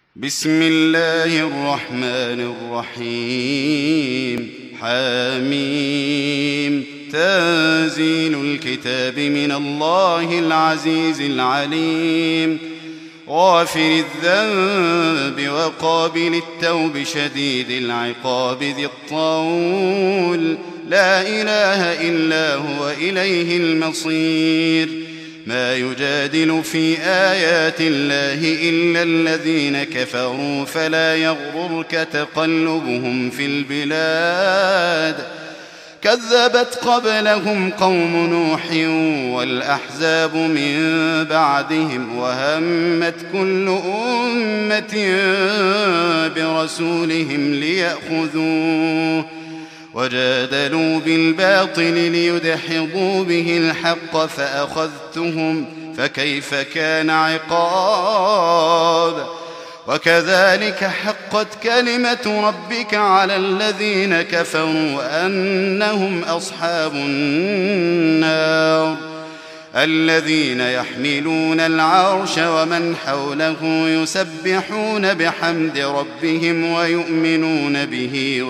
بسم الله الرحمن الرحيم. حميم. تنزيل الكتاب من الله العزيز العليم. غافر الذنب وقابل التوب شديد العقاب ذي الطول، لا إله إلا هو إليه المصير. ما يجادل في آيات الله إلا الذين كفروا، فلا يغررك تقلبهم في البلاد. كذبت قبلهم قوم نوح والأحزاب من بعدهم، وهمت كل أمة برسولهم ليأخذوه، وجادلوا بالباطل ليدحضوا به الحق فأخذتهم، فكيف كان عقاب. وكذلك حقت كلمة ربك على الذين كفروا أنهم أصحاب النار. الذين يحملون العرش ومن حوله يسبحون بحمد ربهم ويؤمنون به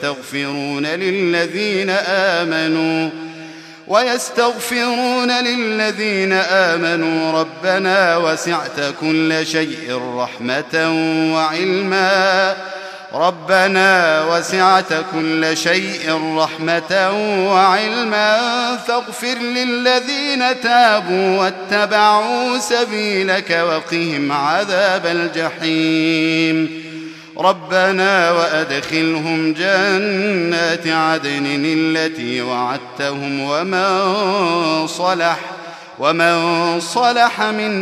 ويستغفرون للذين آمنوا ربنا وسعت كل شيء رحمة وعلما فاغفر للذين تابوا واتبعوا سبيلك وقهم عذاب الجحيم. ربنا وأدخلهم جنات عدن التي وعدتهم ومن صلح من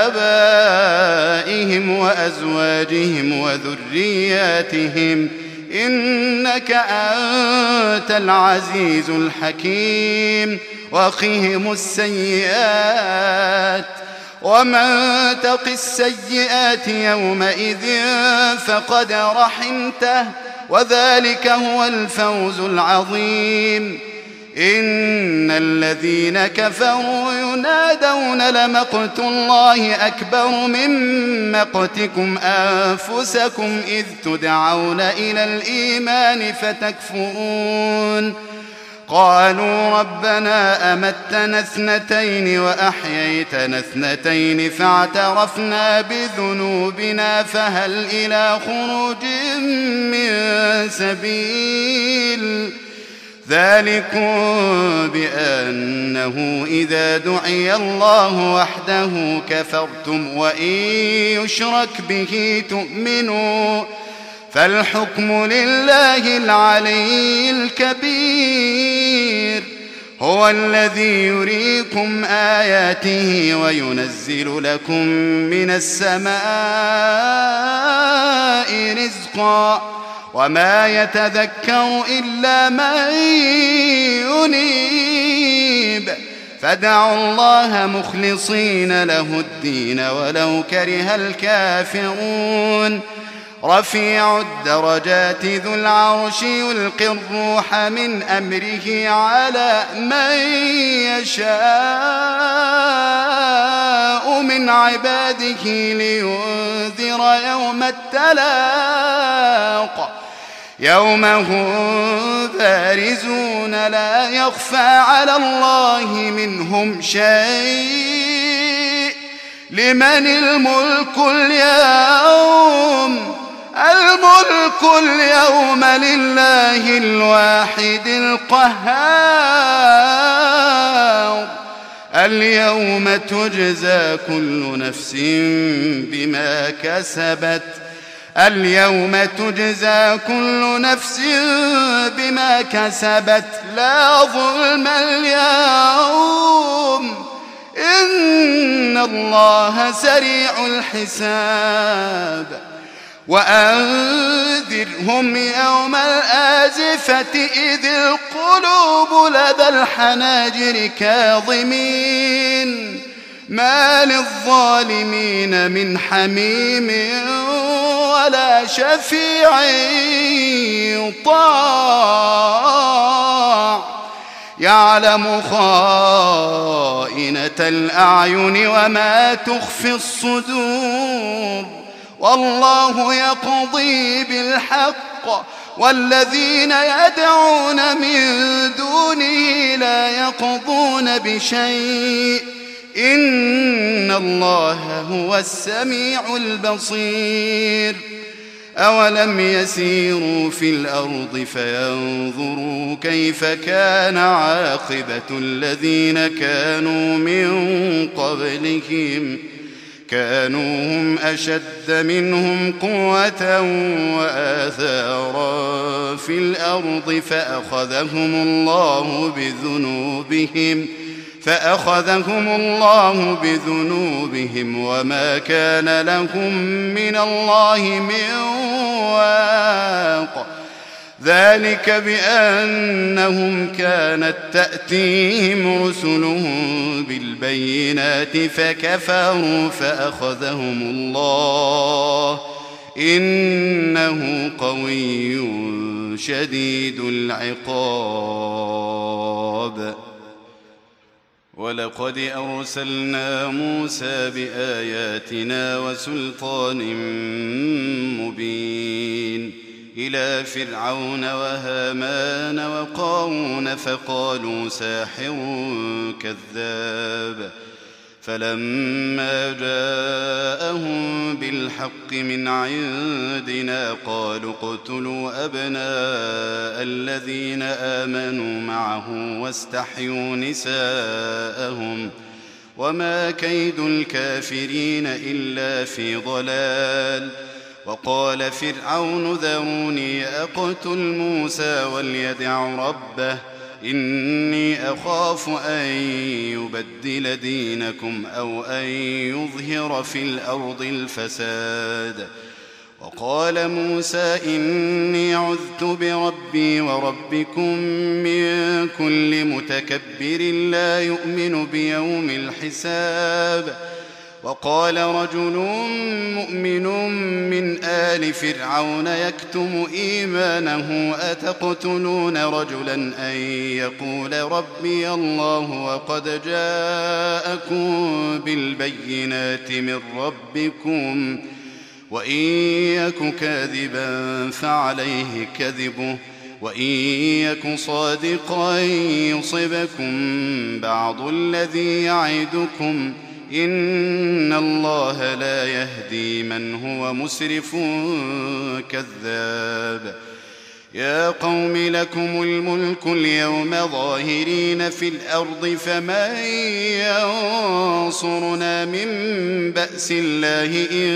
آبائهم وأزواجهم وذرياتهم، إنك أنت العزيز الحكيم. وقهم السيئات، ومن تق السيئات يومئذ فقد رحمته، وذلك هو الفوز العظيم. إن الذين كفروا ينادون لمقت الله أكبر من مقتكم أنفسكم إذ تدعون إلى الإيمان فتكفرون. قالوا ربنا أمتنا اثنتين وأحييتنا اثنتين فاعترفنا بذنوبنا فهل إلى خروج من سبيل. ذلكم بأنه إذا دعي الله وحده كفرتم، وإن يشرك به تؤمنوا، فالحكم لله العلي الكبير. هو الذي يريكم آياته وينزل لكم من السماء رزقا، وما يتذكر إلا من ينيب. فادعوا الله مخلصين له الدين ولو كره الكافرون. رفيع الدرجات ذو العرش يلقي الروح من أمره على من يشاء من عباده لينذر يوم التلاق، يوم هم بارزون لا يخفى على الله منهم شيء. لمن الملك اليوم؟ الملك اليوم لله الواحد القهار. اليوم تجزى كل نفس بما كسبت لا ظلم اليوم، إن الله سريع الحساب. وأنذرهم يوم الآزفة إذ القلوب لدى الحناجر كاظمين، ما للظالمين من حميم ولا شفيع يطاع. يعلم خائنة الأعين وما تخفي الصدور والله يقضي بالحق والذين يدعون من دونه لا يقضون بشيء إن الله هو السميع البصير أولم يسيروا في الأرض فينظروا كيف كان عاقبة الذين كانوا من قبلهم كانوا هم أشد منهم قوة وآثارا في الأرض فأخذهم الله بذنوبهم وما كان لهم من الله من واق ذلك بأنهم كانت تأتيهم رسلهم بالبينات فكفروا فأخذهم الله إنه قوي شديد العقاب ولقد أرسلنا موسى بآياتنا وسلطان مبين إلى فرعون وهامان وقارون فقالوا ساحر كذاب فلما جاءهم بالحق من عندنا قالوا اقتلوا أبناء الذين آمنوا معه واستحيوا نساءهم وما كيد الكافرين إلا في ضلال وقال فرعون ذروني أقتل موسى وليدع ربه إني أخاف أن يبدل دينكم أو أن يظهر في الأرض الفساد وقال موسى إني عذت بربي وربكم من كل متكبر لا يؤمن بيوم الحساب وقال رجل مؤمن من آل فرعون يكتم إيمانه أتقتلون رجلا أن يقول ربي الله وقد جاءكم بالبينات من ربكم وإن يك كاذبا فعليه كذبه وإن يك صادقا يصبكم بعض الذي يعدكم إن الله لا يهدي من هو مسرف كذاب يا قوم لكم الملك اليوم ظاهرين في الأرض فمن ينصرنا من بأس الله إن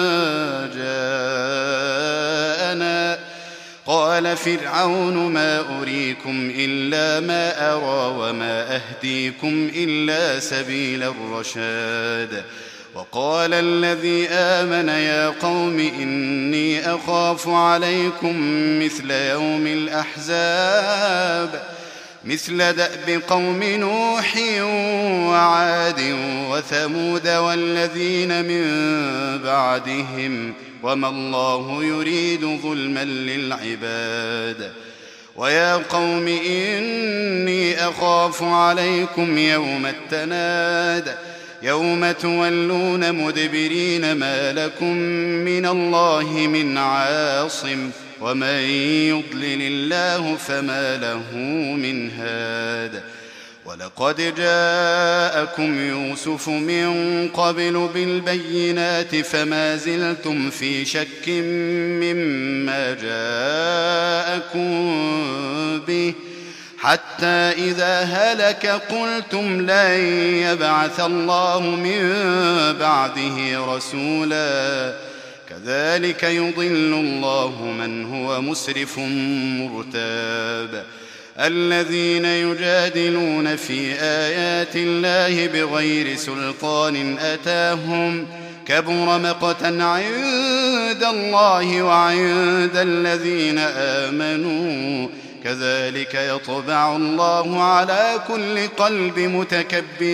جاءنا قال فرعون ما أريكم إلا ما أرى وما أهديكم إلا سبيل الرشاد وقال الذي آمن يا قوم إني أخاف عليكم مثل يوم الأحزاب مثل دأب قوم نوح وعاد وثمود والذين من بعدهم وما الله يريد ظلما للعباد ويا قوم إني أخاف عليكم يوم التناد يوم تولون مدبرين ما لكم من الله من عاصم ومن يضلل الله فما له من هاد ولقد جاءكم يوسف من قبل بالبينات فما زلتم في شك مما جاءكم به حتى إذا هلك قلتم لن يبعث الله من بعده رسولا كذلك يضل الله من هو مسرف مرتاب الذين يجادلون في آيات الله بغير سلطان أتاهم كبر مقتا عند الله وعند الذين آمنوا كذلك يطبع الله على كل قلب متكبر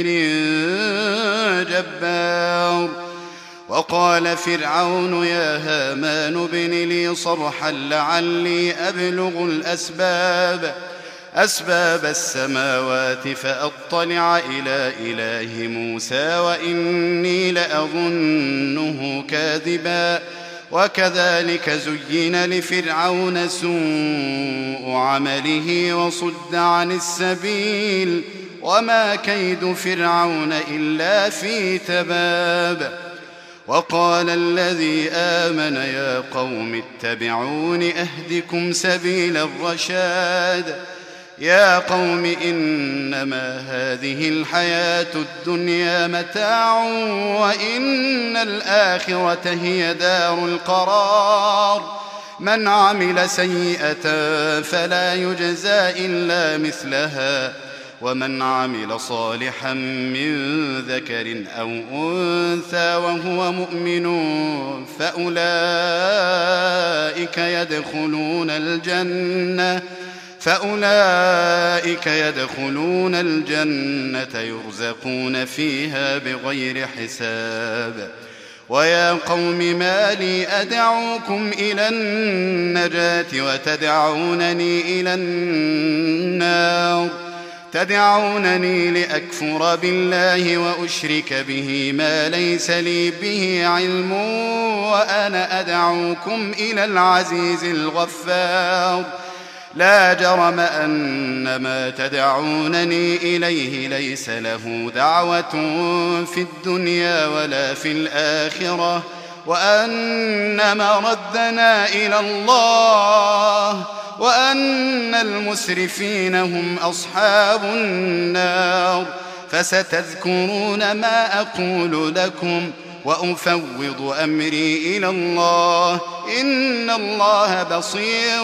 جبار وقال فرعون يا هامان ابن لي صرحا لعلي أبلغ الأسباب أسباب السماوات فأطلع إلى إله موسى وإني لأظنه كاذبا وكذلك زين لفرعون سوء عمله وصد عن السبيل وما كيد فرعون إلا في تباب. وقال الذي آمن يا قوم اتبعون أهدكم سبيل الرشاد. يا قوم إنما هذه الحياة الدنيا متاع وإن الآخرة هي دار القرار. من عمل سيئة فلا يجزى إلا مثلها ومن عمل صالحا من ذكر أو أنثى وهو مؤمن فأولئك يدخلون الجنة يرزقون فيها بغير حساب. ويا قوم ما لي أدعوكم إلى النجاة وتدعونني إلى النار؟ تدعونني لأكفر بالله وأشرك به ما ليس لي به علم وأنا أدعوكم إلى العزيز الغفار. لا جرم أن ما تدعونني إليه ليس له دعوة في الدنيا ولا في الآخرة وأن مردنا إلى الله وأن المسرفين هم أصحاب النار. فستذكرون ما أقول لكم وأفوض أمري إلى الله إن الله بصير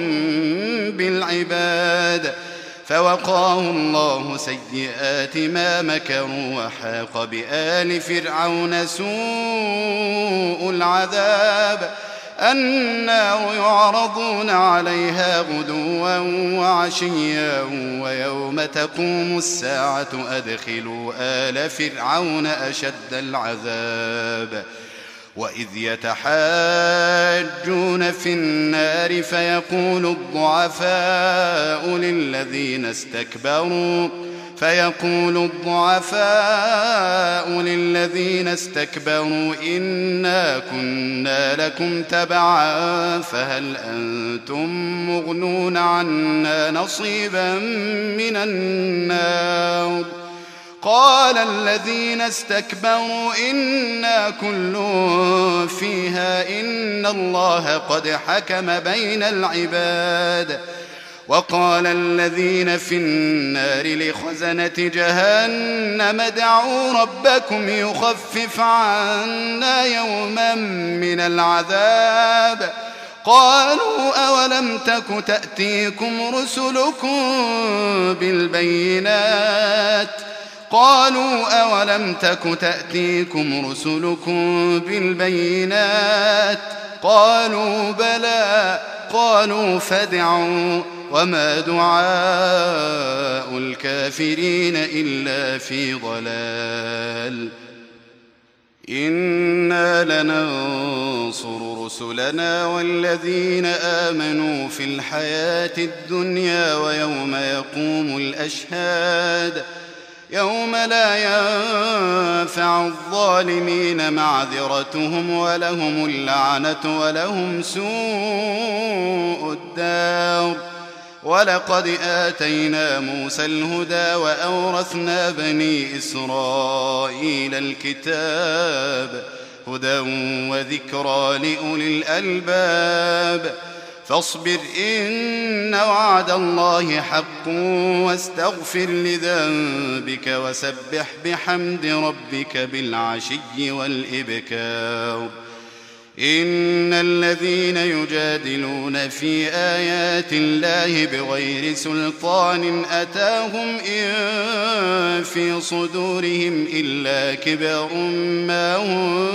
بالعباد. فوقاه الله سيئات ما مكروا وحاق بآل فرعون سوء العذاب. النار يعرضون عليها غدوا وعشيا ويوم تقوم الساعة أدخلوا آل فرعون أشد العذاب. وإذ يتحاجون في النار فيقول الضعفاء للذين استكبروا إنا كنا لكم تبعا فهل أنتم مغنون عنا نصيبا من النار؟ قال الذين استكبروا إنا كل فيها إن الله قد حكم بين العباد. وقال الذين في النار لخزنة جهنم ادعوا ربكم يخفف عنا يوما من العذاب. قالوا أولم تك تأتيكم رسلكم بالبينات قالوا بلى قالوا فادعوا وما دعاء الكافرين إلا في ضلال. إنا لننصر رسلنا والذين آمنوا في الحياة الدنيا ويوم يقوم الأشهاد. يوم لا ينفع الظالمين معذرتهم ولهم اللعنة ولهم سوء الدار. ولقد آتينا موسى الهدى وأورثنا بني إسرائيل الكتاب هدى وذكرى لأولي الألباب. فاصبر إن وعد الله حق واستغفر لذنبك وسبح بحمد ربك بالعشي والإبكار. إن الذين يجادلون في آيات الله بغير سلطان أتاهم إن في صدورهم إلا كبر ما هم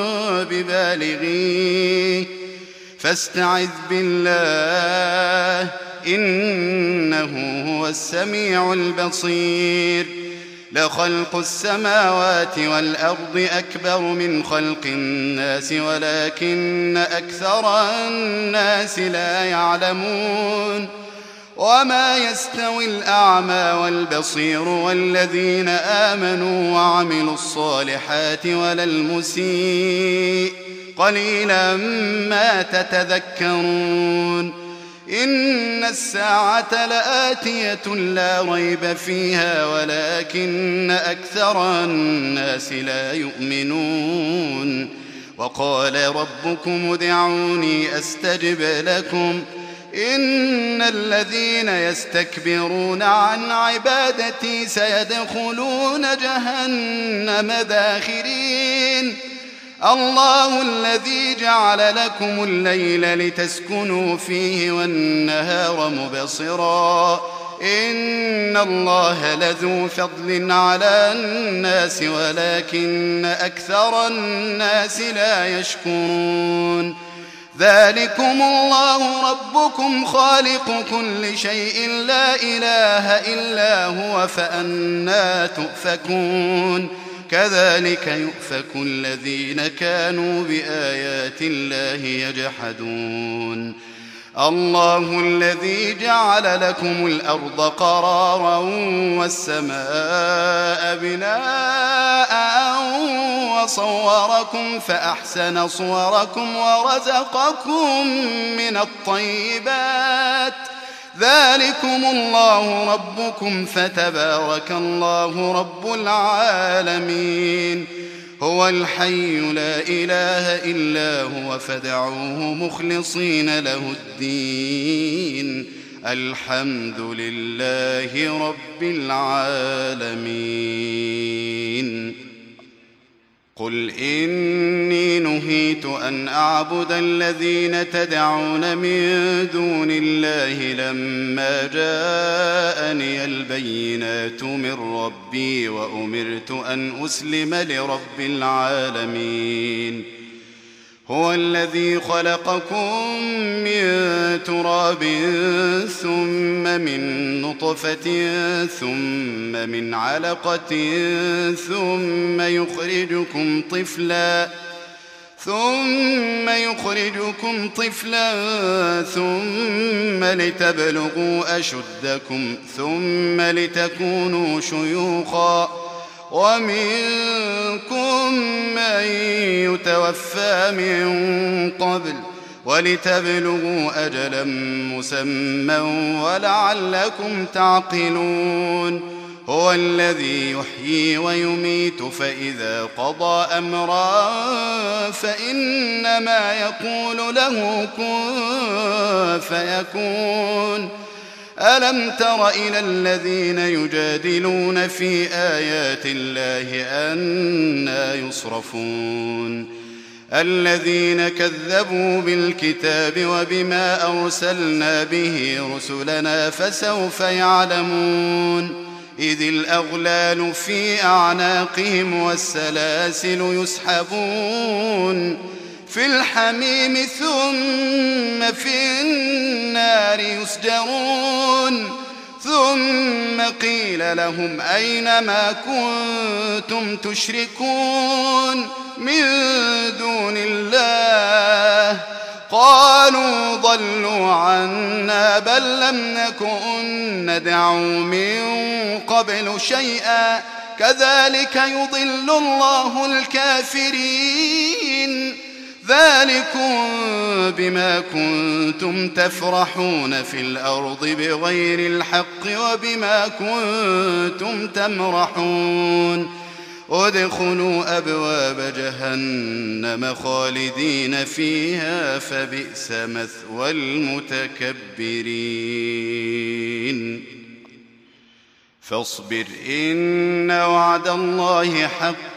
ببالغيه فاستعذ بالله إنه هو السميع البصير. لخلق السماوات والأرض أكبر من خلق الناس ولكن أكثر الناس لا يعلمون. وما يستوي الأعمى والبصير والذين آمنوا وعملوا الصالحات ولا المسيء قليلا ما تتذكرون إن الساعة لآتية لا ريب فيها ولكن أكثر الناس لا يؤمنون وقال ربكم ادعوني أستجب لكم إن الذين يستكبرون عن عبادتي سيدخلون جهنم داخرين الله الذي جعل لكم الليل لتسكنوا فيه والنهار مبصرا إن الله لذو فضل على الناس ولكن أكثر الناس لا يشكرون ذلكم الله ربكم خالق كل شيء لا إله إلا هو فأنى تؤفكون كذلك يؤفك الذين كانوا بآيات الله يجحدون الله الذي جعل لكم الأرض قرارا والسماء بناء وصوركم فأحسن صوركم ورزقكم من الطيبات ذلكم الله ربكم فتبارك الله رب العالمين هو الحي لا إله إلا هو فادعوه مخلصين له الدين الحمد لله رب العالمين قل إني نهيت أن أعبد الذين تدعون من دون الله لما جاءني البينات من ربي وأمرت أن أسلم لرب العالمين هو الذي خلقكم من تراب ثم من نطفة ثم من علقة ثم يخرجكم طفلا ثم لتبلغوا أشدكم ثم لتكونوا شيوخا ومنكم من يتوفى من قبل ولتبلغوا أجلا مسمى ولعلكم تعقلون هو الذي يحيي ويميت فإذا قضى أمرا فإنما يقول له كن فيكون ألم تر إلى الذين يجادلون في آيات الله أنى يصرفون الذين كذبوا بالكتاب وبما أرسلنا به رسلنا فسوف يعلمون إذ الأغلال في أعناقهم والسلاسل يسحبون في الحميم ثم في النار يسجرون ثم قيل لهم أين ما كنتم تشركون من دون الله قالوا ضلوا عنا بل لم نكن ندعو من قبل شيئا كذلك يضل الله الكافرين ذلكم بما كنتم تفرحون في الأرض بغير الحق وبما كنتم تمرحون ادخلوا أبواب جهنم خالدين فيها فبئس مثوى المتكبرين فاصبر إن وعد الله حق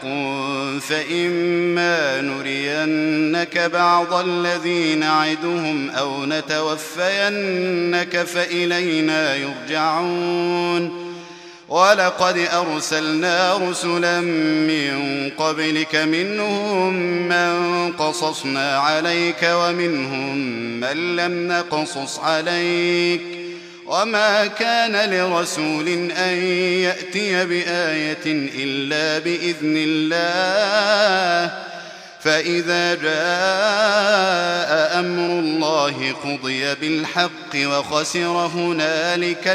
فإما نرينك بعض الذي نعدهم أو نتوفينك فإلينا يرجعون ولقد أرسلنا رسلا من قبلك منهم من قصصنا عليك ومنهم من لم نقصص عليك وما كان لرسول أن يأتي بآية إلا بإذن الله فإذا جاء أمر الله قضي بالحق وخسر هنالك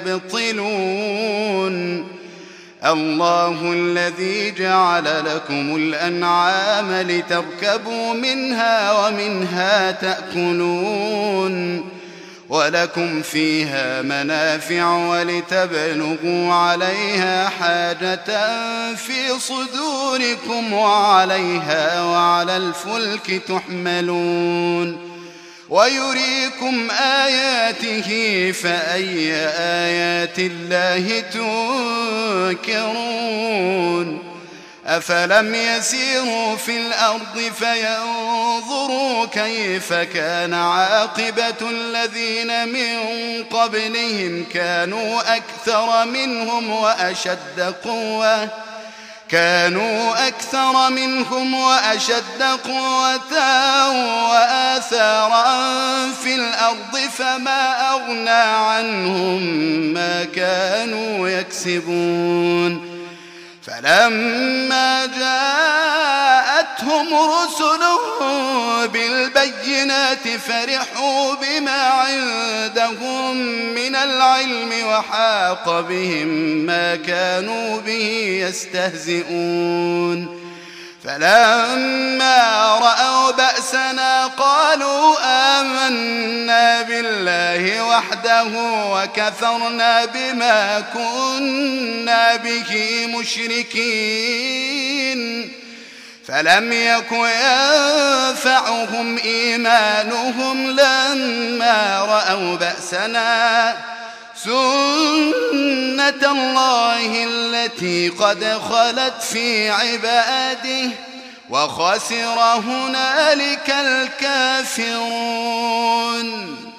المبطلون الله الذي جعل لكم الأنعام لتركبوا منها ومنها تأكلون ولكم فيها منافع ولتبلغوا عليها حاجة في صدوركم وعليها وعلى الفلك تحملون ويريكم آياته فأي آيات الله تنكرون أفلم يسيروا في الأرض فينظروا كيف كان عاقبة الذين من قبلهم كانوا أكثر منهم وأشد قوة وآثارا في الأرض فما أغنى عنهم ما كانوا يكسبون فلما جاءتهم رسلهم بالبينات فرحوا بما عندهم من العلم وحاق بهم ما كانوا به يستهزئون فلما رأوا بأسنا قالوا آمنا بالله وحده وكفرنا بما كنا به مشركين فلم يك ينفعهم إيمانهم لما رأوا بأسنا سنة الله التي قد خلت في عباده وخسر هنالك الكافرون